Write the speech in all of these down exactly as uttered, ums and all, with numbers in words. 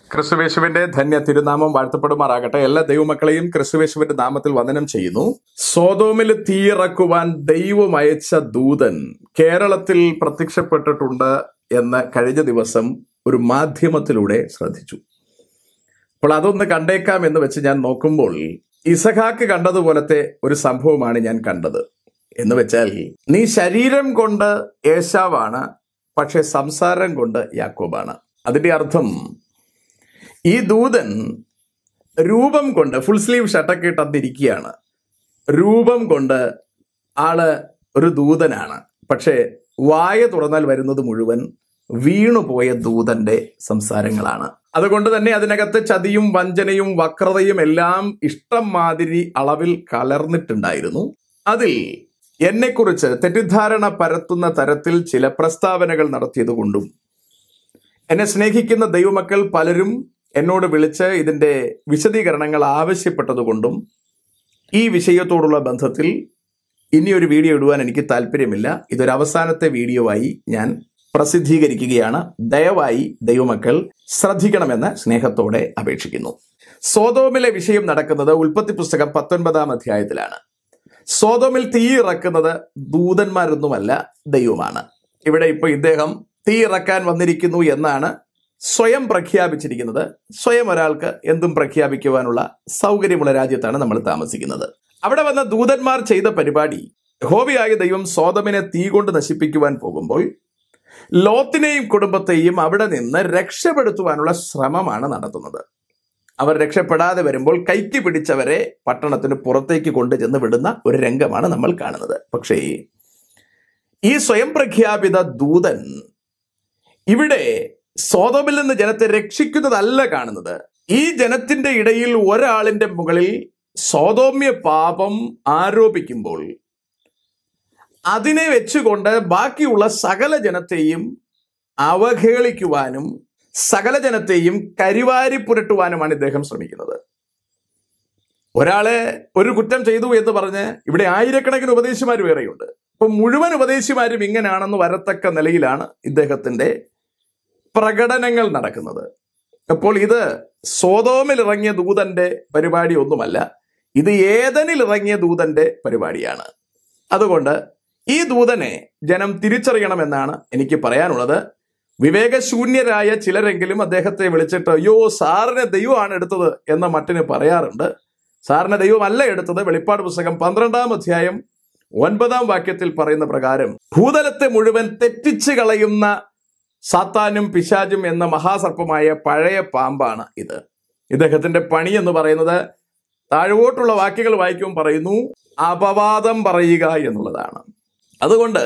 ക്രിസ്തുവേശുവിന്റെ ധന്യ തിരുനാമം വാഴ്ത്തപ്പെടുമാറാകട്ടെ. എല്ലാ ദൈവമക്കളെയും ക്രിസ്തുവേശുവിന്റെ നാമത്തിൽ വന്ദനം ചെയ്യുന്നു. സോദോമിൽ തീയിറക്കുവാൻ ദൈവം അയച്ച ദൂതൻ കേരളത്തിൽ പ്രത്യക്ഷപ്പെട്ടിട്ടുണ്ട് എന്ന് കഴിഞ്ഞ ദിവസം ഒരു മാധ്യമത്തിലൂടെ ശ്രദ്ധിച്ചു. അപ്പോൾ അതൊന്ന് കണ്ടേക്കാം എന്ന് വെച്ച് ഞാൻ നോക്കുമ്പോൾ ഇസഹാക്ക് കണ്ടതുപോലത്തെ ഒരു സംഭവമാണ് ഞാൻ കണ്ടത്. എന്ന് വെച്ചാൽ, നീ ശരീരം കൊണ്ട് ഏശാവാണ്, പക്ഷെ സംസാരം കൊണ്ട് യാക്കോബാണ്. അതിന്റെ അർത്ഥം, ഈ ദൂതൻ രൂപം കൊണ്ട് ഫുൾ സ്ലീവ് ഷർട്ടൊക്കെ ഇട്ടിരിക്കുകയാണ്. രൂപം കൊണ്ട് ആള് ഒരു ദൂതനാണ്, പക്ഷേ വായ തുറന്നാൽ വരുന്നത് മുഴുവൻ വീണുപോയ ദൂതന്റെ സംസാരങ്ങളാണ്. അതുകൊണ്ട് തന്നെ അതിനകത്ത് ചതിയും വഞ്ചനയും വക്രതയും എല്ലാം ഇഷ്ടം മാതിരി അളവിൽ കലർന്നിട്ടുണ്ടായിരുന്നു. അതിൽ എന്നെക്കുറിച്ച് തെറ്റിദ്ധാരണ പരത്തുന്ന തരത്തിൽ ചില പ്രസ്താവനകൾ നടത്തിയതുകൊണ്ടും എന്നെ സ്നേഹിക്കുന്ന ദൈവമക്കൾ പലരും എന്നോട് വിളിച്ച് ഇതിൻ്റെ വിശദീകരണങ്ങൾ ആവശ്യപ്പെട്ടതുകൊണ്ടും ഈ വിഷയത്തോടുള്ള ബന്ധത്തിൽ ഇനിയൊരു വീഡിയോ ഇടുവാൻ എനിക്ക് താല്പര്യമില്ല. ഇതൊരു അവസാനത്തെ വീഡിയോ ആയി ഞാൻ പ്രസിദ്ധീകരിക്കുകയാണ്. ദയവായി ദൈവമക്കൾ ശ്രദ്ധിക്കണമെന്ന് സ്നേഹത്തോടെ അപേക്ഷിക്കുന്നു. സോദോമിലെ വിഷയം നടക്കുന്നത് ഉൽപ്പത്തി പുസ്തകം പത്തൊൻപതാം അധ്യായത്തിലാണ്. സോദോമിൽ തീ ഇറക്കുന്നത് ദൂതന്മാരൊന്നുമല്ല, ദൈവമാണ്. ഇവിടെ ഇപ്പോൾ ഇദ്ദേഹം തീ ഇറക്കാൻ വന്നിരിക്കുന്നു എന്നാണ് സ്വയം പ്രഖ്യാപിച്ചിരിക്കുന്നത്. സ്വയം ഒരാൾക്ക് എന്തും പ്രഖ്യാപിക്കുവാനുള്ള സൗകര്യമുള്ള രാജ്യത്താണ് നമ്മൾ താമസിക്കുന്നത്. അവിടെ വന്ന ദൂതന്മാർ ചെയ്ത പരിപാടി, യഹോവയായ ദൈവം സോദോമിനെ തീ കൊണ്ട് നശിപ്പിക്കുവാൻ പോകുമ്പോൾ ലോത്തിനെയും കുടുംബത്തെയും അവിടെ നിന്ന് രക്ഷപ്പെടുത്തുവാനുള്ള ശ്രമമാണ് നടത്തുന്നത്. അവർ രക്ഷപ്പെടാതെ വരുമ്പോൾ കൈക്ക് പിടിച്ചവരെ പട്ടണത്തിന് പുറത്തേക്ക് കൊണ്ടുചെന്ന് വിടുന്ന ഒരു രംഗമാണ് നമ്മൾ കാണുന്നത്. പക്ഷേ ഈ സ്വയം പ്രഖ്യാപിത ദൂതൻ ഇവിടെ സോദോമിൽ നിന്ന് ജനത്തെ രക്ഷിക്കുന്നതല്ല കാണുന്നത്. ഈ ജനത്തിന്റെ ഇടയിൽ ഒരാളിന്റെ മുകളിൽ സോദോമ്യ പാപം ആരോപിക്കുമ്പോൾ അതിനെ വെച്ചുകൊണ്ട് ബാക്കിയുള്ള സകല ജനത്തെയും അവഹേളിക്കുവാനും സകല ജനത്തെയും കരിവാരി പുരട്ടുവാനുമാണ് ഇദ്ദേഹം ശ്രമിക്കുന്നത്. ഒരാളെ ഒരു കുറ്റം ചെയ്തു എന്ന് പറഞ്ഞ് ഇവിടെ ആയിരക്കണക്കിന് ഉപദേശിമാർ വേറെയുണ്ട്. അപ്പൊ മുഴുവൻ ഉപദേശിമാരും ഇങ്ങനെയാണെന്ന് വരത്തക്ക നിലയിലാണ് ഇദ്ദേഹത്തിന്റെ പ്രകടനങ്ങൾ നടക്കുന്നത്. അപ്പോൾ ഇത് സോദോമിൽ ഇറങ്ങിയ ദൂതന്റെ പരിപാടി ഒന്നുമല്ല, ഇത് ഏദനിൽ ഇറങ്ങിയ ദൂതന്റെ പരിപാടിയാണ്. അതുകൊണ്ട് ഈ ദൂതനെ ജനം തിരിച്ചറിയണമെന്നാണ് എനിക്ക് പറയാനുള്ളത്. വിവേകശൂന്യരായ ചിലരെങ്കിലും അദ്ദേഹത്തെ വിളിച്ചിട്ട് അയ്യോ സാറിനെ ദൈവമാണ് എടുത്തത് എന്ന മട്ടിന് പറയാറുണ്ട്. സാറിനെ ദൈവമല്ല എടുത്തത്. വെളിപ്പാട് പുസ്തകം പന്ത്രണ്ടാം അധ്യായം ഒൻപതാം വാക്യത്തിൽ പറയുന്ന പ്രകാരം ഭൂതലത്തെ മുഴുവൻ തെറ്റിച്ച് കളയുന്ന സാത്താനും പിശാചും എന്ന മഹാസർപ്പമായ പഴയ പാമ്പാണ് ഇത്. ഇദ്ദേഹത്തിന്റെ പണി എന്ന് പറയുന്നത്, താഴോട്ടുള്ള വാക്യങ്ങൾ വായിക്കുമ്പോൾ പറയുന്നു, അപവാദം പറയുക എന്നുള്ളതാണ്. അതുകൊണ്ട്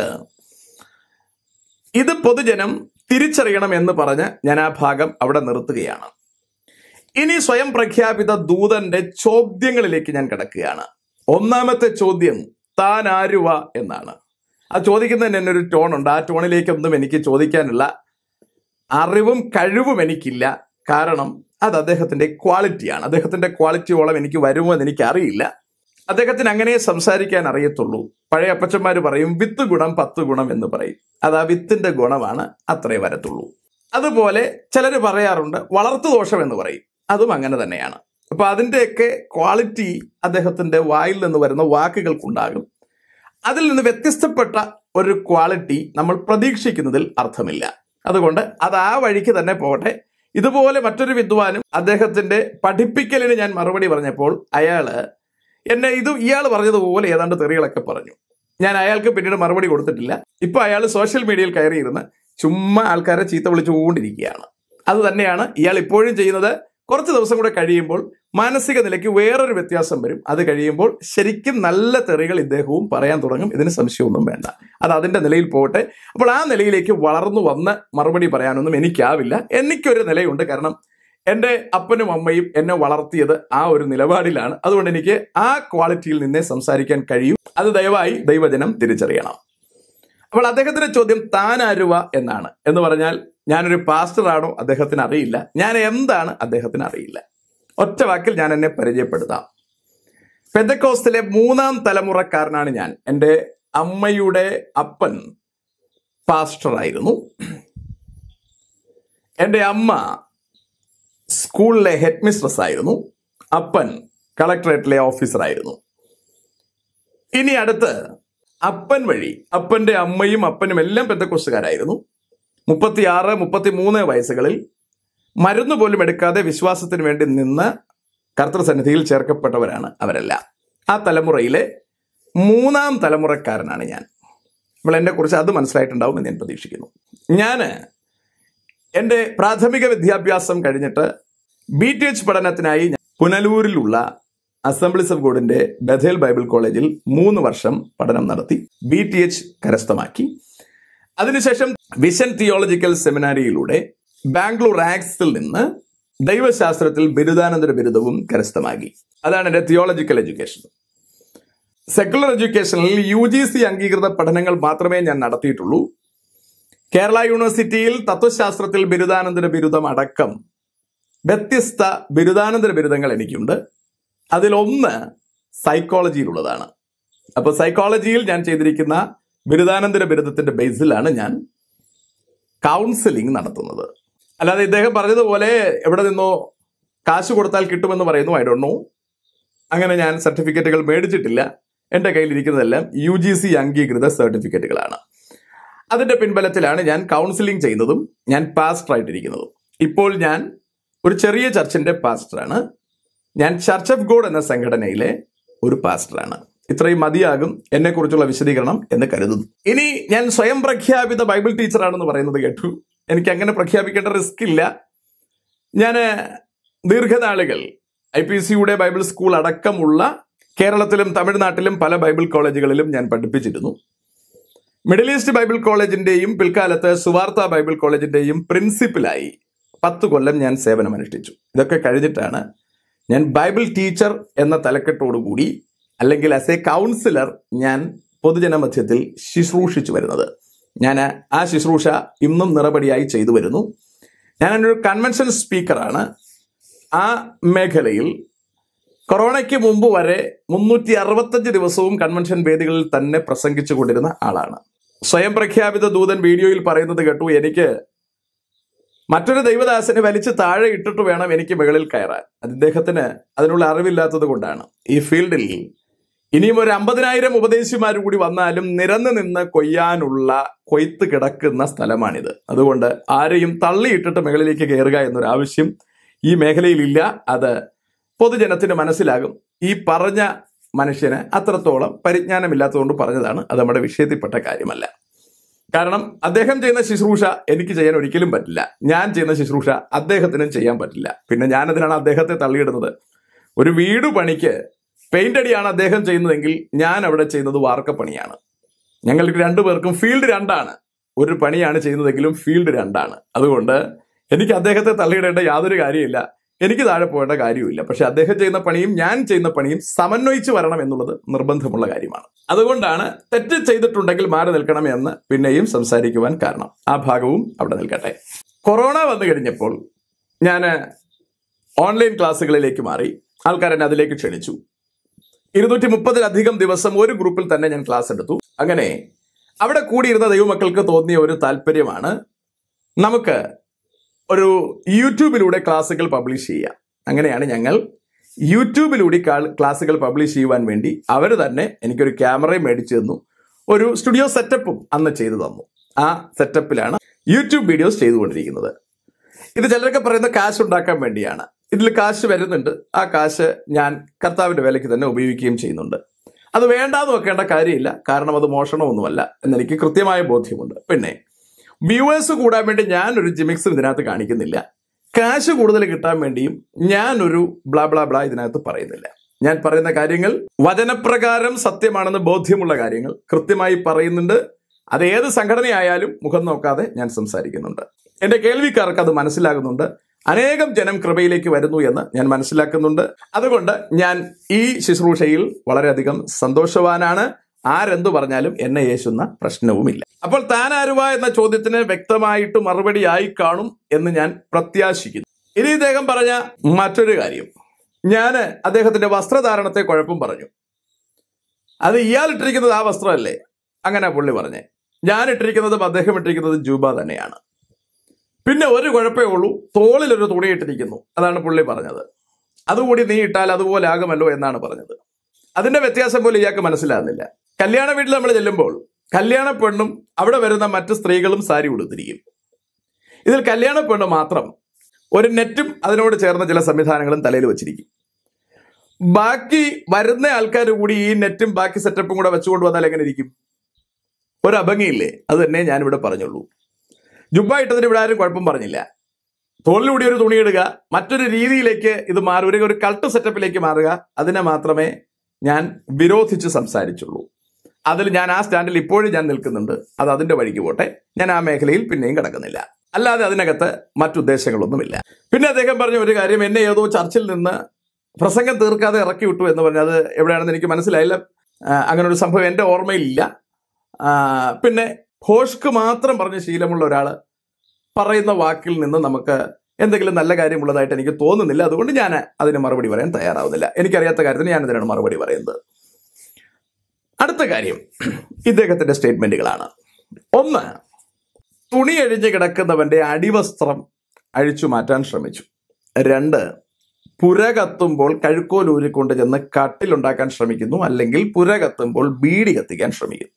ഇത് പൊതുജനം തിരിച്ചറിയണം എന്ന് പറഞ്ഞ് ഞാൻ ആ ഭാഗം അവിടെ നിർത്തുകയാണ്. ഇനി സ്വയം പ്രഖ്യാപിത ദൂതന്റെ ചോദ്യങ്ങളിലേക്ക് ഞാൻ കിടക്കുകയാണ്. ഒന്നാമത്തെ ചോദ്യം, താൻ ആരുവ എന്നാണ്. ആ ചോദിക്കുന്നതിന് എന്നൊരു ടോണുണ്ട്. ആ ടോണിലേക്കൊന്നും എനിക്ക് ചോദിക്കാനുള്ള അറിവും കഴിവും എനിക്കില്ല. കാരണം അത് അദ്ദേഹത്തിന്റെ ക്വാളിറ്റിയാണ്. അദ്ദേഹത്തിന്റെ ക്വാളിറ്റിയോളം എനിക്ക് വരുമോ എന്ന് എനിക്കറിയില്ല. അദ്ദേഹത്തിന് അങ്ങനെ സംസാരിക്കാൻ അറിയത്തുള്ളൂ. പഴയ അപ്പച്ചന്മാർ പറയും വിത്ത് ഗുണം പത്ത് ഗുണം എന്ന് പറയും. അത് ആ വിത്തിന്റെ ഗുണമാണ്, അത്രേ വരത്തുള്ളൂ. അതുപോലെ ചിലർ പറയാറുണ്ട് വളർത്തു ദോഷം എന്ന് പറയും. അതും അങ്ങനെ തന്നെയാണ്. അപ്പൊ അതിൻ്റെയൊക്കെ ക്വാളിറ്റി അദ്ദേഹത്തിന്റെ വായിൽ നിന്ന് വരുന്ന വാക്കുകൾക്കുണ്ടാകും. അതിൽ നിന്ന് വ്യത്യസ്തപ്പെട്ട ഒരു ക്വാളിറ്റി നമ്മൾ പ്രതീക്ഷിക്കുന്നതിൽ അർത്ഥമില്ല. അതുകൊണ്ട് അത് ആ വഴിക്ക് തന്നെ പോകട്ടെ. ഇതുപോലെ മറ്റൊരു വിദ്വാനും അദ്ദേഹത്തിന്റെ പഠിപ്പിക്കലിന് ഞാൻ മറുപടി പറഞ്ഞപ്പോൾ അയാള് എന്നെ ഇത് ഇയാൾ പറഞ്ഞതുപോലെ ഏതാണ്ട് തെറികളൊക്കെ പറഞ്ഞു. ഞാൻ അയാൾക്ക് പിന്നീട് മറുപടി കൊടുത്തിട്ടില്ല. ഇപ്പൊ അയാൾ സോഷ്യൽ മീഡിയയിൽ കയറിയിരുന്ന് ചുമ്മാ ആൾക്കാരെ ചീത്ത വിളിച്ചുകൊണ്ടിരിക്കുകയാണ്. അത് തന്നെയാണ് ഇയാൾ ഇപ്പോഴും ചെയ്യുന്നത്. കുറച്ച് ദിവസം കൂടെ കഴിയുമ്പോൾ മാനസിക നിലയ്ക്ക് വേറൊരു വ്യത്യാസം വരും. അത് കഴിയുമ്പോൾ ശരിക്കും നല്ല തെറികൾ ഇദ്ദേഹവും പറയാൻ തുടങ്ങും. ഇതിന് സംശയമൊന്നും വേണ്ട. അത് അതിൻ്റെ നിലയിൽ പോകട്ടെ. അപ്പോൾ ആ നിലയിലേക്ക് വളർന്നു വന്ന് മറുപടി പറയാനൊന്നും എനിക്കാവില്ല. എനിക്കൊരു നിലയുണ്ട്. കാരണം എൻ്റെ അപ്പനും അമ്മയും എന്നെ വളർത്തിയത് ആ ഒരു നിലപാടിലാണ്. അതുകൊണ്ട് എനിക്ക് ആ ക്വാളിറ്റിയിൽ നിന്നേ സംസാരിക്കാൻ കഴിയും. അത് ദയവായി ദൈവജനം തിരിച്ചറിയണം. അപ്പോൾ അദ്ദേഹത്തിന്റെ ചോദ്യം താൻ ആരുവ എന്നാണ്. എന്ന് പറഞ്ഞാൽ ഞാനൊരു പാസ്റ്ററാണോ അദ്ദേഹത്തിന് അറിയില്ല. ഞാൻ എന്താണ് അദ്ദേഹത്തിന് അറിയില്ല. ഒറ്റ വാക്കിൽ ഞാൻ എന്നെ പരിചയപ്പെടുത്താം. പെന്തക്കോസ്തിലെ മൂന്നാം തലമുറക്കാരനാണ് ഞാൻ. എൻ്റെ അമ്മയുടെ അപ്പൻ പാസ്റ്ററായിരുന്നു. എൻ്റെ അമ്മ സ്കൂളിലെ ഹെഡ് മിസ്ട്രസ് ആയിരുന്നു. അപ്പൻ കളക്ടറേറ്റിലെ ഓഫീസറായിരുന്നു. ഇനി അടുത്ത് അപ്പൻ വഴി അപ്പന്റെ അമ്മയും അപ്പനും എല്ലാം പെന്തക്കോസ്തുകാരായിരുന്നു. മുപ്പത്തിയാറ് മുപ്പത്തി മൂന്ന് വയസ്സുകളിൽ മരുന്ന് പോലും എടുക്കാതെ വിശ്വാസത്തിന് വേണ്ടി നിന്ന് കർത്തൃസന്നിധിയിൽ ചേർക്കപ്പെട്ടവരാണ് അവരെല്ലാം. ആ തലമുറയിലെ മൂന്നാം തലമുറക്കാരനാണ് ഞാൻ. അപ്പോൾ എന്നെ കുറിച്ച് അത് മനസ്സിലായിട്ടുണ്ടാവും എന്ന് ഞാൻ പ്രതീക്ഷിക്കുന്നു. ഞാൻ എൻ്റെ പ്രാഥമിക വിദ്യാഭ്യാസം കഴിഞ്ഞിട്ട് ബി ടി എച്ച് പഠനത്തിനായി പുനലൂരിലുള്ള അസംബ്ലീസ് ഓഫ് ഗോഡിന്റെ ബഥേൽ ബൈബിൾ കോളേജിൽ മൂന്ന് വർഷം പഠനം നടത്തി ബി ടി എച്ച് കരസ്ഥമാക്കി. അതിനുശേഷം വിഷൻ തിയോളജിക്കൽ സെമിനാരിയിലൂടെ ബാംഗ്ലൂർ ആക്സിൽ നിന്ന് ദൈവശാസ്ത്രത്തിൽ ബിരുദാനന്തര ബിരുദവും കരസ്ഥമാക്കി. അതാണ് എൻ്റെ തിയോളജിക്കൽ എഡ്യൂക്കേഷൻ. സെക്കുലർ എഡ്യൂക്കേഷനിൽ യു ജി സി അംഗീകൃത പഠനങ്ങൾ മാത്രമേ ഞാൻ നടത്തിയിട്ടുള്ളൂ. കേരള യൂണിവേഴ്സിറ്റിയിൽ തത്വശാസ്ത്രത്തിൽ ബിരുദാനന്തര ബിരുദം അടക്കം വ്യത്യസ്ത ബിരുദാനന്തര ബിരുദങ്ങൾ എനിക്കുണ്ട്. അതിലൊന്ന് സൈക്കോളജിയിലുള്ളതാണ്. അപ്പോൾ സൈക്കോളജിയിൽ ഞാൻ ചെയ്തിരിക്കുന്ന ബിരുദാനന്തര ബിരുദത്തിന്റെ ബേസിലാണ് ഞാൻ കൗൺസിലിംഗ് നടത്തുന്നത്. അല്ലാതെ ഇദ്ദേഹം പറഞ്ഞതുപോലെ എവിടെ നിന്നോ കാശ് കൊടുത്താൽ കിട്ടുമെന്ന് പറയുന്നു. I don't know. അങ്ങനെ ഞാൻ സർട്ടിഫിക്കറ്റുകൾ മേടിച്ചിട്ടില്ല. എൻ്റെ കയ്യിലിരിക്കുന്നതെല്ലാം യു ജി സി അംഗീകൃത സർട്ടിഫിക്കറ്റുകളാണ്. അതിന്റെ പിൻബലത്തിലാണ് ഞാൻ കൗൺസിലിംഗ് ചെയ്യുന്നതും ഞാൻ പാസ്റ്റർ ആയിട്ടിരിക്കുന്നതും. ഇപ്പോൾ ഞാൻ ഒരു ചെറിയ ചർച്ചിന്റെ പാസ്റ്ററാണ്. ഞാൻ ചർച്ച് ഓഫ് ഗോഡ് എന്ന സംഘടനയിലെ ഒരു പാസ്റ്ററാണ്. ഇത്രയും മതിയാകും എന്നെക്കുറിച്ചുള്ള വിശദീകരണം എന്ന് കരുതുന്നു. ഇനി ഞാൻ സ്വയം പ്രഖ്യാപിത ബൈബിൾ ടീച്ചറാണെന്ന് പറയുന്നത് കേട്ടു. എനിക്ക് അങ്ങനെ പ്രഖ്യാപിക്കേണ്ട റിസ്ക് ഇല്ല. ഞാൻ ദീർഘനാളുകൾ ഐ പി സിയുടെ ബൈബിൾ സ്കൂൾ അടക്കമുള്ള കേരളത്തിലും തമിഴ്നാട്ടിലും പല ബൈബിൾ കോളേജുകളിലും ഞാൻ പഠിപ്പിച്ചിരുന്നു. മിഡിൽ ഈസ്റ്റ് ബൈബിൾ കോളേജിന്റെയും പിൽക്കാലത്ത് സുവാർത്ത ബൈബിൾ കോളേജിന്റെയും പ്രിൻസിപ്പലായി പത്ത് കൊല്ലം ഞാൻ സേവനമനുഷ്ഠിച്ചു. ഇതൊക്കെ കഴിഞ്ഞിട്ടാണ് ഞാൻ ബൈബിൾ ടീച്ചർ എന്ന തലക്കെട്ടോടുകൂടി അല്ലെങ്കിൽ ആസ് എ കൗൺസിലർ ഞാൻ പൊതുജന മധ്യത്തിൽ ശുശ്രൂഷിച്ചു വരുന്നത്. ഞാൻ ആ ശുശ്രൂഷ ഇന്നും നിറപടിയായി ചെയ്തു വരുന്നു. ഞാനൊരു കൺവെൻഷൻ സ്പീക്കറാണ്. ആ മേഖലയിൽ കൊറോണയ്ക്ക് മുമ്പ് വരെ മുന്നൂറ്റി അറുപത്തഞ്ച് ദിവസവും കൺവെൻഷൻ വേദികളിൽ തന്നെ പ്രസംഗിച്ചു കൊണ്ടിരുന്ന ആളാണ്. സ്വയം പ്രഖ്യാപിത ദൂതൻ വീഡിയോയിൽ പറയുന്നത് കേട്ടു, എനിക്ക് മറ്റൊരു ദൈവദാസനെ വലിച്ച് താഴെ ഇട്ടിട്ട് വേണം എനിക്ക് മുകളിൽ കയറാൻ. അദ്ദേഹത്തിന് അതിനുള്ള അറിവില്ലാത്തത് കൊണ്ടാണ്. ഈ ഫീൽഡിൽ ഇനിയും ഒരു അമ്പതിനായിരം ഉപദേശിമാർ കൂടി വന്നാലും നിരന്ന് നിന്ന് കൊയ്യാനുള്ള കൊയ്ത്ത് കിടക്കുന്ന സ്ഥലമാണിത്. അതുകൊണ്ട് ആരെയും തള്ളിയിട്ടിട്ട് മുകളിലേക്ക് കയറുക എന്നൊരു ആവശ്യം ഈ മേഖലയിലില്ല. അത് പൊതുജനത്തിന് മനസ്സിലാകും. ഈ പറഞ്ഞ മനുഷ്യന് അത്രത്തോളം പരിജ്ഞാനമില്ലാത്തതുകൊണ്ട് പറഞ്ഞതാണ്. അത് നമ്മുടെ വിഷയത്തിൽപ്പെട്ട കാര്യമല്ല. കാരണം അദ്ദേഹം ചെയ്യുന്ന ശുശ്രൂഷ എനിക്ക് ചെയ്യാൻ ഒരിക്കലും പറ്റില്ല. ഞാൻ ചെയ്യുന്ന ശുശ്രൂഷ അദ്ദേഹത്തിനും ചെയ്യാൻ പറ്റില്ല. പിന്നെ ഞാനതിനാണ് അദ്ദേഹത്തെ തള്ളിയിടുന്നത്. ഒരു വീട് പണിക്ക് പെയിന്റ് അടിയാണ് അദ്ദേഹം ചെയ്യുന്നതെങ്കിൽ ഞാൻ അവിടെ ചെയ്യുന്നത് വാർക്കപ്പണിയാണ്. ഞങ്ങൾക്ക് രണ്ടു പേർക്കും ഫീൽഡ് രണ്ടാണ്. ഒരു പണിയാണ് ചെയ്യുന്നതെങ്കിലും ഫീൽഡ് രണ്ടാണ്. അതുകൊണ്ട് എനിക്ക് അദ്ദേഹത്തെ തള്ളിയിടേണ്ട യാതൊരു കാര്യമില്ല. എനിക്ക് താഴെ പോകേണ്ട കാര്യമില്ല. പക്ഷെ അദ്ദേഹം ചെയ്യുന്ന പണിയും ഞാൻ ചെയ്യുന്ന പണിയും സമന്വയിച്ച് വരണം എന്നുള്ളത് നിർബന്ധമുള്ള കാര്യമാണ്. അതുകൊണ്ടാണ് തെറ്റ് ചെയ്തിട്ടുണ്ടെങ്കിൽ മാറി നിൽക്കണമെന്ന് പിന്നെയും സംസാരിക്കുവാൻ കാരണം. ആ ഭാഗവും അവിടെ നിൽക്കട്ടെ. കൊറോണ വന്നു കഴിഞ്ഞപ്പോൾ ഞാൻ ഓൺലൈൻ ക്ലാസ്സുകളിലേക്ക് മാറി. ആൾക്കാരെന്നെ അതിലേക്ക് ക്ഷണിച്ചു. ഇരുന്നൂറ്റി മുപ്പതിലധികം ദിവസം ഒരു ഗ്രൂപ്പിൽ തന്നെ ഞാൻ ക്ലാസ് എടുത്തു. അങ്ങനെ അവിടെ കൂടിയിരുന്ന ദൈവമക്കൾക്ക് തോന്നിയ ഒരു താല്പര്യമാണ് നമുക്ക് ഒരു യൂട്യൂബിലൂടെ ക്ലാസ്സുകൾ പബ്ലിഷ് ചെയ്യാം. അങ്ങനെയാണ് ഞങ്ങൾ യൂട്യൂബിലൂടെ ക്ലാസ്സുകൾ പബ്ലിഷ് ചെയ്യുവാൻ വേണ്ടി അവർ തന്നെ എനിക്കൊരു ക്യാമറയും മേടിച്ചു തന്നു. ഒരു സ്റ്റുഡിയോ സെറ്റപ്പും അന്ന് ചെയ്തു തന്നു. ആ സെറ്റപ്പിലാണ് യൂട്യൂബ് വീഡിയോസ് ചെയ്തുകൊണ്ടിരിക്കുന്നത്. ഇത് ചിലരൊക്കെ പറയുന്ന കാശ് ഉണ്ടാക്കാൻ വേണ്ടിയാണ്. ഇതിൽ കാശ് വരുന്നുണ്ട്. ആ കാശ് ഞാൻ കർത്താവിന്റെ വേലയ്ക്ക് തന്നെ ഉപയോഗിക്കുകയും ചെയ്യുന്നുണ്ട്. അത് വേണ്ടാന്ന് വെക്കേണ്ട കാര്യമില്ല. കാരണം അത് മോഷണമൊന്നുമല്ല എന്നെനിക്ക് കൃത്യമായ ബോധ്യമുണ്ട്. പിന്നെ വ്യൂവേഴ്സ് കൂടാൻ വേണ്ടി ഞാനൊരു ജിമിക്സും ഇതിനകത്ത് കാണിക്കുന്നില്ല. കാശ് കൂടുതൽ കിട്ടാൻ വേണ്ടിയും ഞാനൊരു ബ്ലാ ബ്ലാ ബ്ലാ ഇതിനകത്ത് പറയുന്നില്ല. ഞാൻ പറയുന്ന കാര്യങ്ങൾ വചനപ്രകാരം സത്യമാണെന്ന് ബോധ്യമുള്ള കാര്യങ്ങൾ കൃത്യമായി പറയുന്നുണ്ട്. അത് ഏത് സംഘടനയായാലും മുഖം നോക്കാതെ ഞാൻ സംസാരിക്കുന്നുണ്ട്. എന്റെ കേൾവിക്കാർക്ക് അത് മനസ്സിലാകുന്നുണ്ട്. അനേകം ജനം കൃപയിലേക്ക് വരുന്നു എന്ന് ഞാൻ മനസ്സിലാക്കുന്നുണ്ട്. അതുകൊണ്ട് ഞാൻ ഈ ശുശ്രൂഷയിൽ വളരെയധികം സന്തോഷവാനാണ്. ആരെന്തു പറഞ്ഞാലും എന്നെ യേശുന്ന പ്രശ്നവുമില്ല. അപ്പോൾ താൻ ആരുവ എന്ന ചോദ്യത്തിന് വ്യക്തമായിട്ട് മറുപടി ആയി കാണും എന്ന് ഞാൻ പ്രത്യാശിക്കുന്നു. ഇനി ഇദ്ദേഹം പറഞ്ഞ മറ്റൊരു കാര്യം, ഞാൻ അദ്ദേഹത്തിന്റെ വസ്ത്രധാരണത്തെ കുഴപ്പം പറഞ്ഞു. അത് ഇയാൾ ഇട്ടിരിക്കുന്നത് ആ വസ്ത്രമല്ലേ? അങ്ങനെ പുള്ളി പറഞ്ഞേ. ഞാൻ ഇട്ടിരിക്കുന്നതും അദ്ദേഹം ഇട്ടിരിക്കുന്നതും ജൂബ തന്നെയാണ്. പിന്നെ ഒരു കുഴപ്പമേ ഉള്ളൂ, തോളിലൊരു തുണി ഇട്ടിരിക്കുന്നു. അതാണ് പുള്ളി പറഞ്ഞത്. അതുകൂടി നീ ഇട്ടാൽ അതുപോലെ ആകുമല്ലോ എന്നാണ് പറഞ്ഞത്. അതിന്റെ വ്യത്യാസം പോലും ഇയാൾക്ക് മനസ്സിലാകുന്നില്ല. കല്യാണ വീട്ടിൽ നമ്മൾ ചെല്ലുമ്പോൾ കല്യാണ പെണ്ണും അവിടെ വരുന്ന മറ്റ് സ്ത്രീകളും സാരി ഉടുത്തിരിക്കും. ഇതിൽ കല്യാണ പെണ്ണ് മാത്രം ഒരു നെറ്റും അതിനോട് ചേർന്ന ചില സംവിധാനങ്ങളും തലയിൽ വെച്ചിരിക്കും. ബാക്കി വരുന്ന ആൾക്കാർ കൂടി ഈ നെറ്റും ബാക്കി സെറ്റപ്പും കൂടെ വെച്ചുകൊണ്ട് വന്നാൽ എങ്ങനെ ഇരിക്കും? ഒരു അഭംഗിയില്ലേ? അത് തന്നെ ഞാനിവിടെ പറഞ്ഞുള്ളൂ. ജുബ്ബ ഇട്ടതിന് ഇവിടെ ആരും കുഴപ്പം പറഞ്ഞില്ല. തോളിലൂടി ഒരു തുണിയിടുക, മറ്റൊരു രീതിയിലേക്ക് ഇത് മാറുക, ഒരു കൾട്ട് സെറ്റപ്പിലേക്ക് മാറുക, അതിനെ മാത്രമേ ഞാൻ വിരോധിച്ച് സംസാരിച്ചുള്ളൂ. അതിൽ ഞാൻ ആ സ്റ്റാൻഡിൽ ഇപ്പോഴും ഞാൻ നിൽക്കുന്നുണ്ട്. അത് അതിന്റെ വഴിക്ക് പോട്ടെ. ഞാൻ ആ മേഖലയിൽ പിന്നെയും കിടക്കുന്നില്ല. അല്ലാതെ അതിനകത്ത് മറ്റുദ്ദേശങ്ങളൊന്നുമില്ല. പിന്നെ അദ്ദേഹം പറഞ്ഞ ഒരു കാര്യം, എന്നെ ഏതോ ചർച്ചിൽ നിന്ന് പ്രസംഗം തീർക്കാതെ ഇറക്കി വിട്ടു എന്ന് പറഞ്ഞാൽ അത് എവിടെയാണെന്ന് എനിക്ക് മനസ്സിലായില്ല. അങ്ങനെ ഒരു സംഭവം എൻ്റെ ഓർമ്മയിലില്ല. പിന്നെ ഭോഷ്ക്ക് മാത്രം പറഞ്ഞ ശീലമുള്ള ഒരാൾ പറയുന്ന വാക്കിൽ നിന്ന് നമുക്ക് എന്തെങ്കിലും നല്ല കാര്യമുള്ളതായിട്ട് എനിക്ക് തോന്നുന്നില്ല. അതുകൊണ്ട് ഞാൻ അതിന് മറുപടി പറയാൻ തയ്യാറാവുന്നില്ല. എനിക്കറിയാത്ത കാര്യത്തിന് ഞാൻ അതിനാണ് മറുപടി പറയുന്നത്. അടുത്ത കാര്യം ഇദ്ദേഹത്തിന്റെ സ്റ്റേറ്റ്മെന്റുകളാണ്. ഒന്ന്, തുണി അഴിഞ്ഞ് കിടക്കുന്നവന്റെ അടിവസ്ത്രം അഴിച്ചു മാറ്റാൻ ശ്രമിച്ചു. രണ്ട്, പുര കത്തുമ്പോൾ കഴുക്കോൽ ഊരിക്കൊണ്ട് ചെന്ന് കട്ടിലുണ്ടാക്കാൻ ശ്രമിക്കുന്നു, അല്ലെങ്കിൽ പുര കത്തുമ്പോൾ ബീഡി കത്തിക്കാൻ ശ്രമിക്കുന്നു.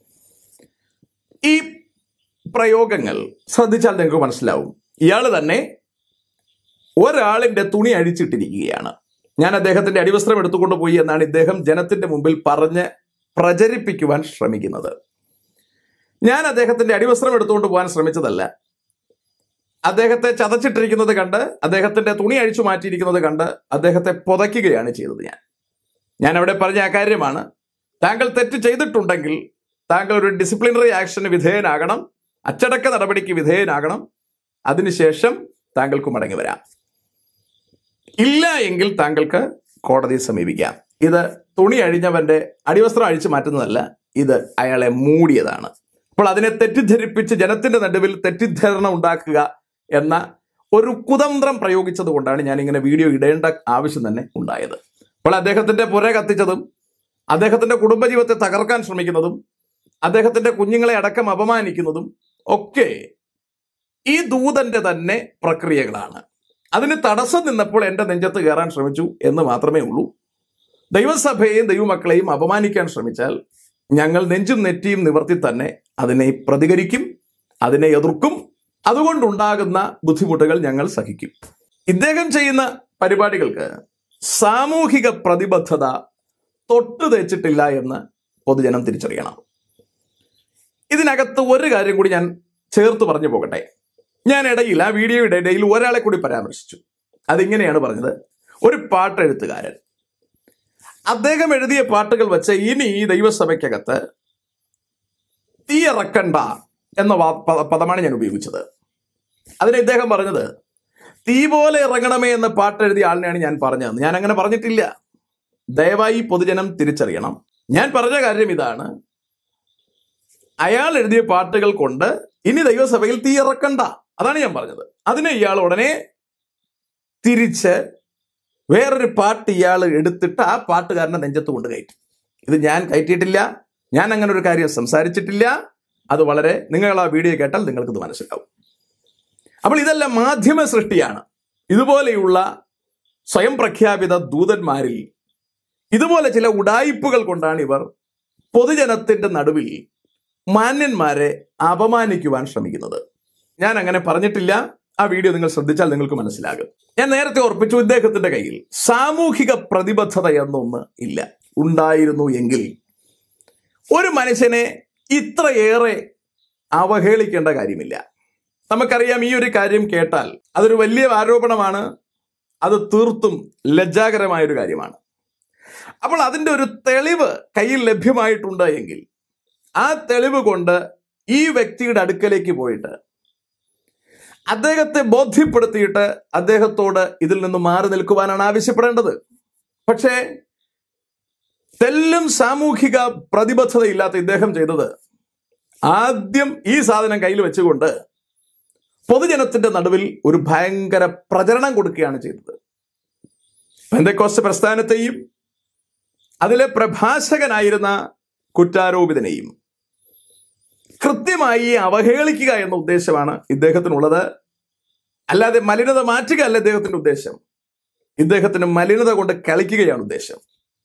ഈ പ്രയോഗങ്ങൾ ശ്രദ്ധിച്ചാൽ നിങ്ങൾക്ക് മനസ്സിലാവും. ഇയാൾ തന്നെ ഒരാളിന്റെ തുണി അഴിച്ചിട്ടിരിക്കുകയാണ്. ഞാൻ അദ്ദേഹത്തിന്റെ അടിവസ്ത്രം എടുത്തുകൊണ്ട് പോയി എന്നാണ് ഇദ്ദേഹം ജനത്തിന്റെ മുമ്പിൽ പറഞ്ഞ് പ്രചരിപ്പിക്കുവാൻ ശ്രമിക്കുന്നത്. ഞാൻ അദ്ദേഹത്തിന്റെ അടിവസ്ത്രം എടുത്തുകൊണ്ട് പോകാൻ ശ്രമിച്ചതല്ല. അദ്ദേഹത്തെ ചതച്ചിട്ടിരിക്കുന്നത് കണ്ട്, അദ്ദേഹത്തിന്റെ തുണി അഴിച്ചു മാറ്റിയിരിക്കുന്നത് കണ്ട് അദ്ദേഹത്തെ പുതയ്ക്കുകയാണ് ചെയ്തത്. ഞാൻ ഞാൻ അവിടെ പറഞ്ഞ ആ കാര്യമാണ്, താങ്കൾ തെറ്റ് ചെയ്തിട്ടുണ്ടെങ്കിൽ താങ്കൾ ഒരു ഡിസിപ്ലിനറി ആക്ഷന് വിധേയനാകണം, അച്ചടക്ക നടപടിക്ക് വിധേയനാകണം. അതിനുശേഷം താങ്കൾക്ക് മടങ്ങി വരാം. ഇല്ല എങ്കിൽ താങ്കൾക്ക് കോടതിയെ സമീപിക്കാം. ഇത് തുണി അഴിഞ്ഞവന്റെ അടിവസ്ത്രം അഴിച്ചു മാറ്റുന്നതല്ല, ഇത് അയാളെ മൂടിയതാണ്. അപ്പോൾ അതിനെ തെറ്റിദ്ധരിപ്പിച്ച് ജനത്തിന്റെ നടുവിൽ തെറ്റിദ്ധരണ ഉണ്ടാക്കുക എന്ന ഒരു കുതന്ത്രം പ്രയോഗിച്ചത് കൊണ്ടാണ് ഞാൻ ഇങ്ങനെ വീഡിയോ ഇടേണ്ട ആവശ്യം തന്നെ ഉണ്ടായത്. അപ്പോൾ അദ്ദേഹത്തിന്റെ പുര കത്തിച്ചതും അദ്ദേഹത്തിന്റെ കുടുംബജീവിതത്തെ തകർക്കാൻ ശ്രമിക്കുന്നതും അദ്ദേഹത്തിന്റെ കുഞ്ഞുങ്ങളെ അടക്കം അപമാനിക്കുന്നതും ഒക്കെ ഈ ദൂതന്റെ തന്നെ പ്രക്രിയകളാണ്. അതിന് തടസ്സം നിന്നപ്പോൾ എൻ്റെ നെഞ്ചത്ത് കയറാൻ ശ്രമിച്ചു എന്ന് മാത്രമേ ഉള്ളൂ. ദൈവസഭയെയും ദൈവമക്കളെയും അപമാനിക്കാൻ ശ്രമിച്ചാൽ ഞങ്ങൾ നെഞ്ചും നെറ്റിയും നിവർത്തി തന്നെ അതിനെ പ്രതികരിക്കും, അതിനെ എതിർക്കും. അതുകൊണ്ടുണ്ടാകുന്ന ബുദ്ധിമുട്ടുകൾ ഞങ്ങൾ സഹിക്കും. ഇദ്ദേഹം ചെയ്യുന്ന പരിപാടികൾക്ക് സാമൂഹിക പ്രതിബദ്ധത തൊട്ടു തേച്ചിട്ടില്ല എന്ന് പൊതുജനം തിരിച്ചറിയണം. ഇതിനകത്ത് ഒരു കാര്യം കൂടി ഞാൻ ചേർത്ത് പറഞ്ഞു പോകട്ടെ. ഞാൻ ഇടയിൽ ആ വീഡിയോയുടെ ഇടയിൽ ഒരാളെ കൂടി പരാമർശിച്ചു. അതിങ്ങനെയാണ് പറഞ്ഞത്, ഒരു പാട്ടെഴുത്തുകാരൻ. അദ്ദേഹം എഴുതിയ പാട്ടുകൾ വെച്ച് ഇനി ഈ ദൈവസഭയ്ക്കകത്ത് തീ ഇറക്കണ്ട എന്ന പദമാണ് ഞാൻ ഉപയോഗിച്ചത്. അതിന് ഇദ്ദേഹം പറഞ്ഞത്, തീ പോലെ ഇറങ്ങണമേ എന്ന പാട്ട് എഴുതിയ ആളിനെയാണ് ഞാൻ പറഞ്ഞത്. ഞാൻ അങ്ങനെ പറഞ്ഞിട്ടില്ല. ദയവായി പൊതുജനം തിരിച്ചറിയണം. ഞാൻ പറഞ്ഞ കാര്യം ഇതാണ്, അയാൾ എഴുതിയ പാട്ടുകൾ കൊണ്ട് ഇനി ദൈവസഭയിൽ തീ ഇറക്കണ്ട, അതാണ് ഞാൻ പറഞ്ഞത്. അതിനെ ഇയാൾ ഉടനെ തിരിച്ച് വേറൊരു പാട്ട് ഇയാൾ എടുത്തിട്ട് ആ പാട്ടുകാരനെ നെഞ്ചത്ത് കൊണ്ട് കയറ്റി. ഇത് ഞാൻ കയറ്റിയിട്ടില്ല, ഞാൻ അങ്ങനെ ഒരു കാര്യം സംസാരിച്ചിട്ടില്ല. അത് വളരെ, നിങ്ങൾ ആ വീഡിയോ കേട്ടാൽ നിങ്ങൾക്കിത് മനസ്സിലാവും. അപ്പോൾ ഇതെല്ലാം മാധ്യമ സൃഷ്ടിയാണ്. ഇതുപോലെയുള്ള സ്വയം പ്രഖ്യാപിത ദൂതന്മാരിൽ ഇതുപോലെ ചില ഉഡായിപ്പുകൾ കൊണ്ടാണ് ഇവർ പൊതുജനത്തിന്റെ നടുവിൽ മാന്യന്മാരെ അപമാനിക്കുവാൻ ശ്രമിക്കുന്നത്. ഞാൻ അങ്ങനെ പറഞ്ഞിട്ടില്ല. ആ വീഡിയോ നിങ്ങൾ ശ്രദ്ധിച്ചാൽ നിങ്ങൾക്ക് മനസ്സിലാകും. ഞാൻ നേരത്തെ ഓർപ്പിച്ചു, ഇദ്ദേഹത്തിന്റെ കയ്യിൽ സാമൂഹിക പ്രതിബദ്ധത എന്നൊന്ന് ഇല്ല. ഉണ്ടായിരുന്നു എങ്കിൽ ഒരു മനുഷ്യനെ ഇത്രയേറെ അവഹേളിക്കേണ്ട കാര്യമില്ല. നമുക്കറിയാം, ഈ ഒരു കാര്യം കേട്ടാൽ അതൊരു വലിയ ആരോപണമാണ്. അത് തീർത്തും ലജ്ജാകരമായൊരു കാര്യമാണ്. അപ്പോൾ അതിൻ്റെ ഒരു തെളിവ് കയ്യിൽ ലഭ്യമായിട്ടുണ്ട് എങ്കിൽ ആ തെളിവ് കൊണ്ട് ഈ വ്യക്തിയുടെ അടുക്കലേക്ക് പോയിട്ട് അദ്ദേഹത്തെ ബോധ്യപ്പെടുത്തിയിട്ട് അദ്ദേഹത്തോട് ഇതിൽ നിന്ന് മാറി നിൽക്കുവാനാണ് ആവശ്യപ്പെടേണ്ടത്. പക്ഷേ തെല്ലും സാമൂഹിക പ്രതിബദ്ധതയില്ലാത്ത ഇദ്ദേഹം ചെയ്തത്, ആദ്യം ഈ സാധനം കയ്യിൽ വെച്ചുകൊണ്ട് പൊതുജനത്തിന്റെ നടുവിൽ ഒരു ഭയങ്കര പ്രചരണം കൊടുക്കുകയാണ് ചെയ്തത്. പെന്തക്കോസ്ത് പ്രസ്ഥാനത്തെയും അതിലെ പ്രഭാഷകനായിരുന്ന കുറ്റാരോപിതനെയും കൃത്യമായി അവഹേളിക്കുക എന്ന ഉദ്ദേശമാണ് ഇദ്ദേഹത്തിനുള്ളത്. അല്ലാതെ മലിനത മാറ്റുക അല്ല ഇദ്ദേഹത്തിന്റെ ഉദ്ദേശം. ഇദ്ദേഹത്തിന് മലിനത കൊണ്ട് കളിക്കുകയാണ് ഉദ്ദേശം.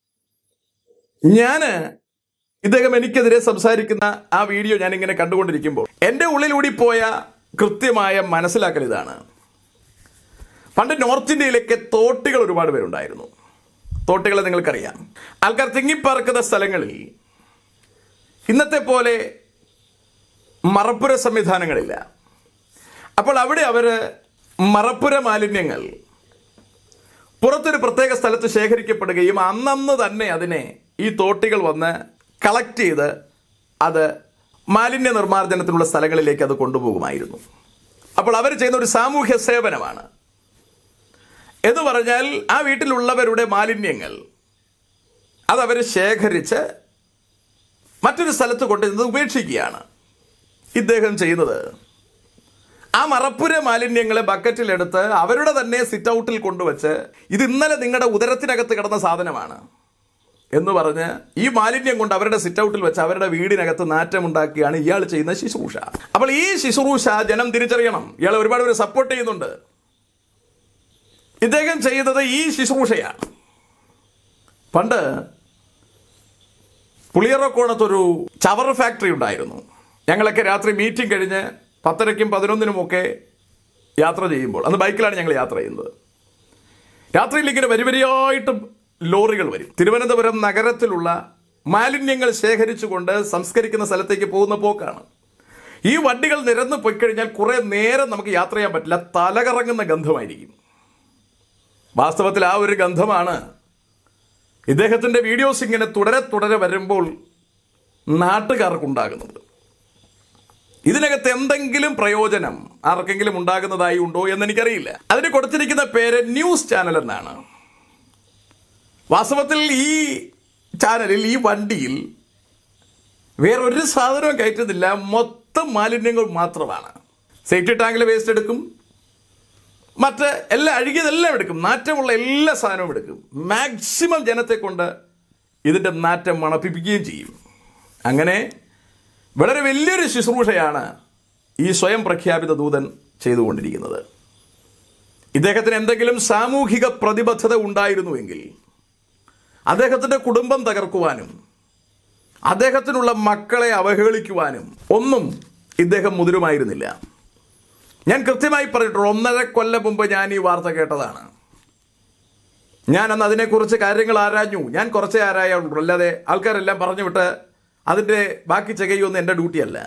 ഞാന് ഇദ്ദേഹം എനിക്കെതിരെ സംസാരിക്കുന്ന ആ വീഡിയോ ഞാൻ ഇങ്ങനെ കണ്ടുകൊണ്ടിരിക്കുമ്പോൾ എൻ്റെ ഉള്ളിലൂടി പോയ കൃത്യമായ മനസ്സിലാക്കൽ ഇതാണ്. പണ്ട് നോർത്ത് ഇന്ത്യയിലേക്ക് തോട്ടികൾ ഒരുപാട് പേരുണ്ടായിരുന്നു. തോട്ടികളെ നിങ്ങൾക്കറിയാം. ആൾക്കാർ തിങ്ങിപ്പറക്കുന്ന സ്ഥലങ്ങളിൽ ഇന്നത്തെ പോലെ മറപ്പുര സംവിധാനങ്ങളില്ല. അപ്പോൾ അവിടെ അവര് മറപ്പുര മാലിന്യങ്ങൾ പുറത്തൊരു പ്രത്യേക സ്ഥലത്ത് ശേഖരിക്കപ്പെടുകയും അന്നന്ന് തന്നെ അതിനെ ഈ തോട്ടികൾ വന്ന് കളക്ട് ചെയ്ത് അത് മാലിന്യ നിർമ്മാർജ്ജനത്തിനുള്ള സ്ഥലങ്ങളിലേക്ക് അത് കൊണ്ടുപോകുമായിരുന്നു. അപ്പോൾ അവർ ചെയ്യുന്ന ഒരു സാമൂഹ്യ സേവനമാണ്. എന്ന് പറഞ്ഞാൽ ആ വീട്ടിലുള്ളവരുടെ മാലിന്യങ്ങൾ അതവർ ശേഖരിച്ച് മറ്റൊരു സ്ഥലത്ത് കൊണ്ടുവന്നത് ഉപേക്ഷിക്കുകയാണ് ഇദ്ദേഹം ചെയ്യുന്നത്. ആ മറപ്പുര മാലിന്യങ്ങളെ ബക്കറ്റിലെടുത്ത് അവരുടെ തന്നെ സിറ്റ് ഔട്ടിൽ കൊണ്ടുവച്ച് ഇത് ഇന്നലെ നിങ്ങളുടെ ഉദരത്തിനകത്ത് കിടന്ന സാധനമാണ് എന്ന് പറഞ്ഞ് ഈ മാലിന്യം കൊണ്ട് അവരുടെ സിറ്റ് ഔട്ടിൽ വെച്ച് അവരുടെ വീടിനകത്ത് നാറ്റമുണ്ടാക്കിയാണ് ഇയാൾ ചെയ്യുന്ന ശുശ്രൂഷ. അപ്പോൾ ഈ ശുശ്രൂഷ ജനം തിരിച്ചറിയണം. ഇയാൾ ഒരുപാട് പേര് സപ്പോർട്ട് ചെയ്യുന്നുണ്ട്. ഇദ്ദേഹം ചെയ്യുന്നത് ഈ ശുശ്രൂഷയാണ്. പണ്ട് പുളിയറക്കോണത്തൊരു ചവർ ഫാക്ടറി ഉണ്ടായിരുന്നു. ഞങ്ങളൊക്കെ രാത്രി മീറ്റിംഗ് കഴിഞ്ഞ് പത്തരയ്ക്കും പതിനൊന്നിനുമൊക്കെ യാത്ര ചെയ്യുമ്പോൾ, അന്ന് ബൈക്കിലാണ് ഞങ്ങൾ യാത്ര ചെയ്യുന്നത്, രാത്രിയിൽ ഇങ്ങനെ വരി വരിയായിട്ട് ലോറികൾ വരും. തിരുവനന്തപുരം നഗരത്തിലുള്ള മാലിന്യങ്ങൾ ശേഖരിച്ചുകൊണ്ട് സംസ്കരിക്കുന്ന സ്ഥലത്തേക്ക് പോകുന്ന പോക്കാണ്. ഈ വണ്ടികൾ നിരന്ന് പോയി കഴിഞ്ഞാൽ കുറെ നേരം നമുക്ക് യാത്ര ചെയ്യാൻ പറ്റില്ല. തലകറങ്ങുന്ന ഗന്ധമായിരിക്കും. വാസ്തവത്തിൽ ആ ഒരു ഗന്ധമാണ് ഇദ്ദേഹത്തിന്റെ വീഡിയോസ് ഇങ്ങനെ തുടരെ തുടരെ വരുമ്പോൾ നാട്ടുകാർക്കുണ്ടാകുന്നത്. ഇതിനകത്ത് എന്തെങ്കിലും പ്രയോജനം ആർക്കെങ്കിലും ഉണ്ടാകുന്നതായി ഉണ്ടോ എന്ന് എനിക്കറിയില്ല. അതിന് കൊടുത്തിരിക്കുന്ന പേര് ന്യൂസ് ചാനൽ എന്നാണ്. വാസ്തവത്തിൽ ഈ ചാനലിൽ, ഈ വണ്ടിയിൽ വേറൊരു സാധനവും കയറ്റുന്നില്ല. മൊത്തം മാലിന്യങ്ങൾ മാത്രമാണ്. സേഫ്റ്റി ടാങ്കിൽ വേസ്റ്റ് എടുക്കും, മറ്റ് എല്ലാം അഴുകിയതെല്ലാം എടുക്കും, നാറ്റമുള്ള എല്ലാ സാധനവും എടുക്കും. മാക്സിമം ജനത്തെ കൊണ്ട് ഇതിൻ്റെ നാറ്റം മണപ്പിപ്പിക്കുകയും ചെയ്യും. അങ്ങനെ വളരെ വലിയൊരു ശുശ്രൂഷയാണ് ഈ സ്വയം പ്രഖ്യാപിത ദൂതൻ ചെയ്തുകൊണ്ടിരിക്കുന്നത്. ഇദ്ദേഹത്തിന് എന്തെങ്കിലും സാമൂഹിക പ്രതിബദ്ധത ഉണ്ടായിരുന്നുവെങ്കിൽ അദ്ദേഹത്തിൻ്റെ കുടുംബം തകർക്കുവാനും അദ്ദേഹത്തിനുള്ള മക്കളെ അവഹേളിക്കുവാനും ഒന്നും ഇദ്ദേഹം മുതിരുമായിരുന്നില്ല. ഞാൻ കൃത്യമായി പറഞ്ഞിട്ടുണ്ട്, ഒന്നര കൊല്ലം മുമ്പ് ഞാൻ ഈ വാർത്ത കേട്ടതാണ്. ഞാൻ അന്ന് അതിനെക്കുറിച്ച് കാര്യങ്ങൾ ആരാഞ്ഞു. ഞാൻ കുറച്ചേ ആരായുള്ളൂ, അല്ലാതെ ആൾക്കാരെല്ലാം പറഞ്ഞു വിട്ട് അതിൻ്റെ ബാക്കി ചെയ്യുമെന്ന് എൻ്റെ ഡ്യൂട്ടിയല്ല.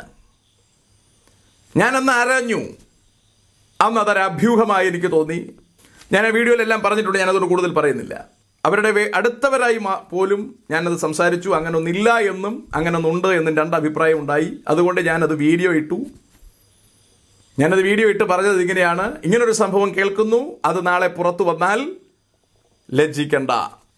ഞാനന്ന് ആരാഞ്ഞു. അന്ന് അതൊരു അഭ്യൂഹമായി എനിക്ക് തോന്നി. ഞാൻ ആ വീഡിയോയിലെല്ലാം പറഞ്ഞിട്ടുണ്ട്, ഞാനതൊരു കൂടുതൽ പറയുന്നില്ല. അവരുടെ അടുത്തവരായി പോലും ഞാനത് സംസാരിച്ചു. അങ്ങനെ ഒന്നില്ല എന്നും അങ്ങനെ ഒന്നുണ്ട് എന്നും രണ്ട് അഭിപ്രായം ഉണ്ടായി. അതുകൊണ്ട് ഞാനത് വീഡിയോ ഇട്ടു. ഞാനത് വീഡിയോ ഇട്ട് പറഞ്ഞത് ഇങ്ങനെയാണ്: ഇങ്ങനൊരു സംഭവം കേൾക്കുന്നു, അത് നാളെ പുറത്തു വന്നാൽ ലജ്ജിക്കണ്ട.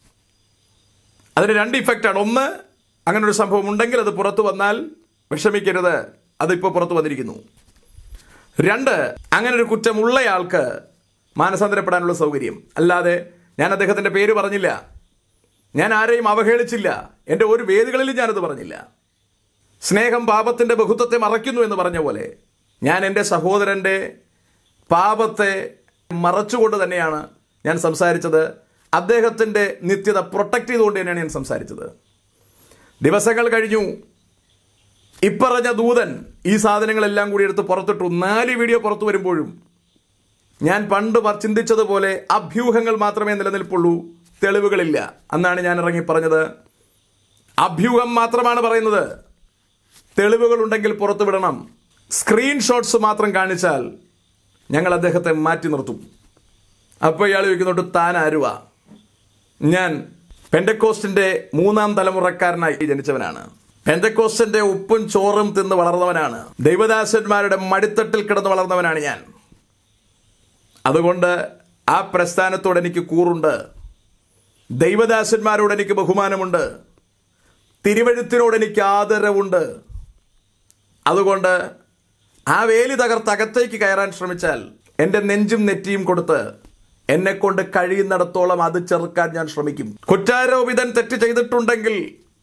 അതിന് രണ്ട് ഇഫക്റ്റാണ്. ഒന്ന്, അങ്ങനൊരു സംഭവം ഉണ്ടെങ്കിൽ അത് പുറത്തു വന്നാൽ വിഷമിക്കരുത്, അതിപ്പോൾ പുറത്തു വന്നിരിക്കുന്നു. രണ്ട്, അങ്ങനൊരു കുറ്റമുള്ളയാൾക്ക് മാനസാന്തരപ്പെടാനുള്ള സൗകര്യം. അല്ലാതെ ഞാൻ അദ്ദേഹത്തിൻ്റെ പേര് പറഞ്ഞില്ല, ഞാൻ ആരെയും അവഹേളിച്ചില്ല, എൻ്റെ ഒരു വേദികളിലും ഞാനത് പറഞ്ഞില്ല. സ്നേഹം പാപത്തിൻ്റെ ബഹുത്വത്തെ മറയ്ക്കുന്നു എന്ന് പറഞ്ഞ പോലെ ഞാൻ എൻ്റെ സഹോദരൻ്റെ പാപത്തെ മറച്ചുകൊണ്ട് തന്നെയാണ് ഞാൻ സംസാരിച്ചത്. അദ്ദേഹത്തിൻ്റെ നിത്യത പ്രൊട്ടക്ട് ചെയ്തുകൊണ്ട് തന്നെയാണ് ഞാൻ സംസാരിച്ചത്. ദിവസങ്ങൾ കഴിഞ്ഞു. ഇപ്പറഞ്ഞ ദൂതൻ ഈ സാധനങ്ങളെല്ലാം കൂടി എടുത്ത് പുറത്തിട്ടു. നാല് വീഡിയോ പുറത്തു വരുമ്പോഴും ഞാൻ പണ്ട് ചിന്തിച്ചതുപോലെ അഭ്യൂഹങ്ങൾ മാത്രമേ നിലനിൽപ്പുള്ളൂ, തെളിവുകളില്ല. അന്നാണ് ഞാൻ ഇറങ്ങി പറഞ്ഞത്, അഭ്യൂഹം മാത്രമാണ് പറയുന്നത്, തെളിവുകൾ ഉണ്ടെങ്കിൽ പുറത്തു വിടണം. സ്ക്രീൻഷോട്ട്സ് മാത്രം കാണിച്ചാൽ ഞങ്ങൾ അദ്ദേഹത്തെ മാറ്റി നിർത്തും. അപ്പോൾ ഇയാൾ ചോദിക്കുന്നുണ്ട്, താൻ ആരുവാ? ഞാൻ പെന്തക്കോസ്റ്റിന്റെ മൂന്നാം തലമുറക്കാരനായി ജനിച്ചവനാണ്. പെന്തക്കോസ്റ്റിന്റെ ഉപ്പും ചോറും തിന്ന് വളർന്നവനാണ്. ദൈവദാസന്മാരുടെ മടിത്തട്ടിൽ കിടന്ന് വളർന്നവനാണ് ഞാൻ. അതുകൊണ്ട് ആ പ്രസ്ഥാനത്തോട് എനിക്ക് കൂറുണ്ട്, ദൈവദാസന്മാരോട് എനിക്ക് ബഹുമാനമുണ്ട്, തിരുവഴുത്തിനോട് എനിക്ക് ആദരവുണ്ട്. അതുകൊണ്ട് ആ വേലി തകർത്ത് അകത്തേക്ക് കയറാൻ ശ്രമിച്ചാൽ എൻ്റെ നെഞ്ചും നെറ്റിയും കൊടുത്ത് എന്നെ കൊണ്ട് കഴിയുന്നിടത്തോളം അത് ചെറുക്കാൻ ഞാൻ ശ്രമിക്കും. കുറ്റാരോപിതൻ തെറ്റ് ചെയ്തിട്ടുണ്ടെങ്കിൽ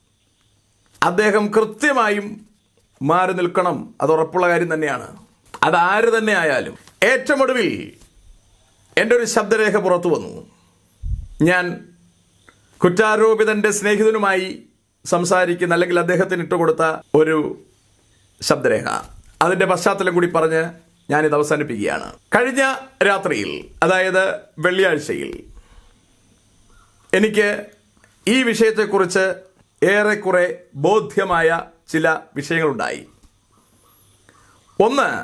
അദ്ദേഹം കൃത്യമായും മാറി നിൽക്കണം. അത് ഉറപ്പുള്ള കാര്യം തന്നെയാണ്. അതാര് തന്നെ ആയാലും. ഏറ്റവും ഒടുവിൽ എൻ്റെ ഒരു ശബ്ദരേഖ പുറത്തു വന്നു. ഞാൻ കുറ്റാരോപിതന്റെ സ്നേഹിതനുമായി സംസാരിക്കുന്ന, അല്ലെങ്കിൽ അദ്ദേഹത്തിന് ഇട്ടുകൊടുത്ത ഒരു ശബ്ദരേഖ. അതിൻ്റെ പശ്ചാത്തലം കൂടി പറഞ്ഞ് ഞാനിത് അവസാനിപ്പിക്കുകയാണ്. കഴിഞ്ഞ രാത്രിയിൽ, അതായത് വെള്ളിയാഴ്ചയിൽ, എനിക്ക് ഈ വിഷയത്തെക്കുറിച്ച് ഏറെക്കുറെ ബോധ്യമായ ചില വിഷയങ്ങളുണ്ടായി. ഒന്ന്,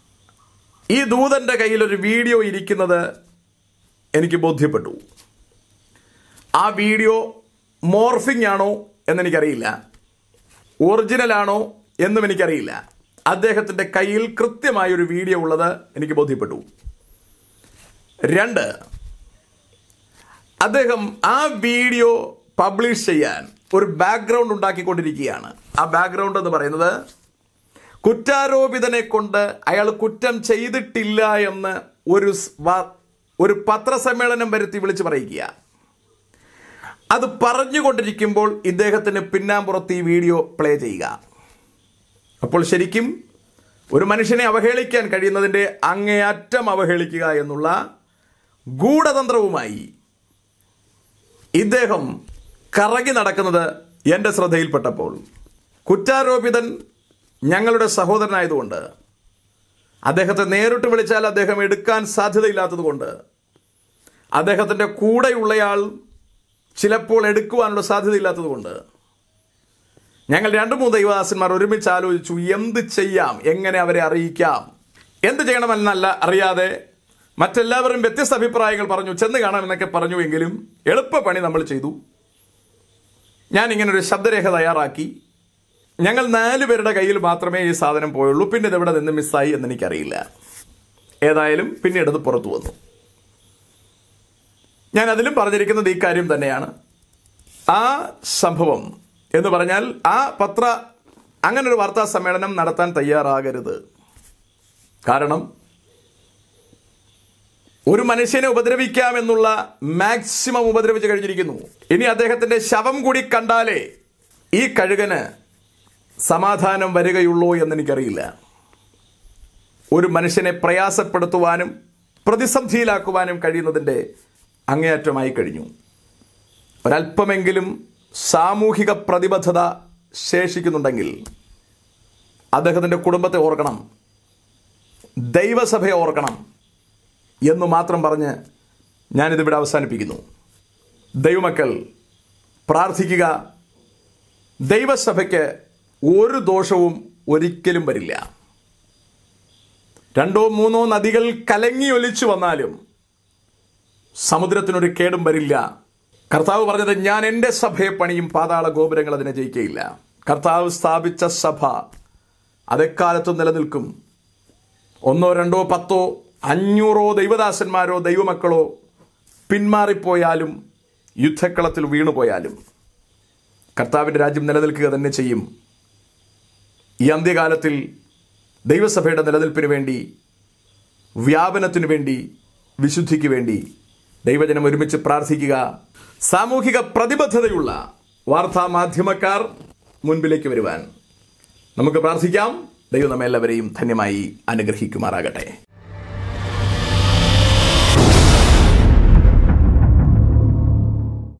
ഈ ദൂതന്റെ കയ്യിൽ ഒരു വീഡിയോ ഇരിക്കുന്നത് എനിക്ക് ബോധ്യപ്പെട്ടു. ആ വീഡിയോ മോർഫിംഗ് ആണോ എന്നെനിക്കറിയില്ല, ഒറിജിനൽ ആണോ എന്നും എനിക്കറിയില്ല. അദ്ദേഹത്തിൻ്റെ കയ്യിൽ കൃത്യമായൊരു വീഡിയോ ഉള്ളത് എനിക്ക് ബോധ്യപ്പെട്ടു. രണ്ട്, അദ്ദേഹം ആ വീഡിയോ പബ്ലിഷ് ചെയ്യാൻ ഒരു ബാക്ക്ഗ്രൗണ്ട് ഉണ്ടാക്കിക്കൊണ്ടിരിക്കുകയാണ്. ആ ബാക്ക്ഗ്രൗണ്ട് എന്ന് പറയുന്നത് കുറ്റാരോപിതനെ കൊണ്ട് അയാൾ കുറ്റം ചെയ്തിട്ടില്ല എന്ന് ഒരു ഒരു പത്രസമ്മേളനം വരുത്തി വിളിച്ചു പറയുക. അത് പറഞ്ഞുകൊണ്ടിരിക്കുമ്പോൾ ഇദ്ദേഹത്തിന് പിന്നാമ്പുറത്ത് ഈ വീഡിയോ പ്ലേ ചെയ്യുക. അപ്പോൾ ശരിക്കും ഒരു മനുഷ്യനെ അവഹേളിക്കാൻ കഴിയുന്നതിൻ്റെ അങ്ങേയറ്റം അവഹേളിക്കുക എന്നുള്ള ഗൂഢതന്ത്രവുമായി ഇദ്ദേഹം കറങ്ങി നടക്കുന്നത് എൻ്റെ ശ്രദ്ധയിൽപ്പെട്ടപ്പോൾ, കുറ്റാരോപിതൻ ഞങ്ങളുടെ സഹോദരനായതുകൊണ്ട്, അദ്ദേഹത്തെ നേരിട്ട് വിളിച്ചാൽ അദ്ദേഹം എടുക്കാൻ സാധ്യതയില്ലാത്തതുകൊണ്ട്, അദ്ദേഹത്തിൻ്റെ കൂടെയുള്ളയാൾ ചിലപ്പോൾ എടുക്കുവാനുള്ള സാധ്യതയില്ലാത്തതുകൊണ്ട്, ഞങ്ങൾ രണ്ടു മൂന്ന് ദൈവദാസന്മാർ ഒരുമിച്ച് ആലോചിച്ചു എന്ത് ചെയ്യാം, എങ്ങനെ അവരെ അറിയിക്കാം. എന്ത് ചെയ്യണമെന്നല്ല അറിയാതെ മറ്റെല്ലാവരും വ്യത്യസ്ത അഭിപ്രായങ്ങൾ പറഞ്ഞു, ചെന്ന് കാണാമെന്നൊക്കെ പറഞ്ഞു. എങ്കിലും എളുപ്പപ്പണി നമ്മൾ ചെയ്തു. ഞാൻ ഇങ്ങനൊരു ശബ്ദരേഖ തയ്യാറാക്കി. ഞങ്ങൾ നാല് പേരുടെ കയ്യിൽ മാത്രമേ ഈ സാധനം പോയുള്ളൂ. പിന്നെ ഇതെവിടെ നിന്ന് മിസ്സായി എന്നെനിക്കറിയില്ല. ഏതായാലും പിന്നീട് അത് പുറത്തു വന്നു. ഞാൻ അതിലും പറഞ്ഞിരിക്കുന്നത് ഈ കാര്യം തന്നെയാണ്. ആ സംഭവം എന്ന് പറഞ്ഞാൽ ആ പത്ര അങ്ങനൊരു വാർത്താ സമ്മേളനം നടത്താൻ തയ്യാറാകരുത്. കാരണം ഒരു മനുഷ്യനെ ഉപദ്രവിക്കാമെന്നുള്ള മാക്സിമം ഉപദ്രവിച്ച് കഴിഞ്ഞിരിക്കുന്നു. ഇനി അദ്ദേഹത്തിന്റെ ശവം കൂടി കണ്ടാലേ ഈ കഴുകന് സമാധാനം വരികയുള്ളൂ എന്നെനിക്കറിയില്ല. ഒരു മനുഷ്യനെ പ്രയാസപ്പെടുത്തുവാനും പ്രതിസന്ധിയിലാക്കുവാനും കഴിയുന്നതിൻ്റെ അങ്ങേയറ്റമായി കഴിഞ്ഞു. ഒരല്പമെങ്കിലും സാമൂഹിക പ്രതിബദ്ധത ശേഷിക്കുന്നുണ്ടെങ്കിൽ അദ്ദേഹത്തിൻ്റെ കുടുംബത്തെ ഓർക്കണം, ദൈവസഭയെ ഓർക്കണം എന്ന് മാത്രം പറഞ്ഞ് ഞാനിതിവിടെ അവസാനിപ്പിക്കുന്നു. ദൈവമക്കൾ പ്രാർത്ഥിക്കുക. ദൈവസഭയ്ക്ക് ഒരു ദോഷവും ഒരിക്കലും വരില്ല. രണ്ടോ മൂന്നോ നദികൾ കലങ്ങി ഒലിച്ചു വന്നാലും സമുദ്രത്തിനൊരു കേടും വരില്ല. കർത്താവ് പറഞ്ഞത്, ഞാൻ എൻ്റെ സഭയെ പണിയും, പാതാള ഗോപുരങ്ങൾ അതിനെ ജയിക്കയില്ല. കർത്താവ് സ്ഥാപിച്ച സഭ അതെക്കാലത്തും നിലനിൽക്കും. ഒന്നോ രണ്ടോ പത്തോ അഞ്ഞൂറോ ദൈവദാസന്മാരോ ദൈവമക്കളോ പിന്മാറിപ്പോയാലും യുദ്ധക്കളത്തിൽ വീണുപോയാലും കർത്താവിൻ്റെ രാജ്യം നിലനിൽക്കുക തന്നെ ചെയ്യും. ഈ അന്ത്യകാലത്തിൽ ദൈവസഭയുടെ നിലനിൽപ്പിന് വേണ്ടി, വ്യാപനത്തിനു വേണ്ടി, വിശുദ്ധിക്ക് വേണ്ടി ദൈവജനം ഒരുമിച്ച് പ്രാർത്ഥിക്കുക. സാമൂഹിക പ്രതിബദ്ധതയുള്ള വാർത്താ മാധ്യമക്കാർ മുൻപിലേക്ക് വരുവാൻ നമുക്ക് പ്രാർത്ഥിക്കാം. ദൈവം നമ്മെല്ലാവരെയും ധന്യമായി അനുഗ്രഹിക്കുമാറാകട്ടെ.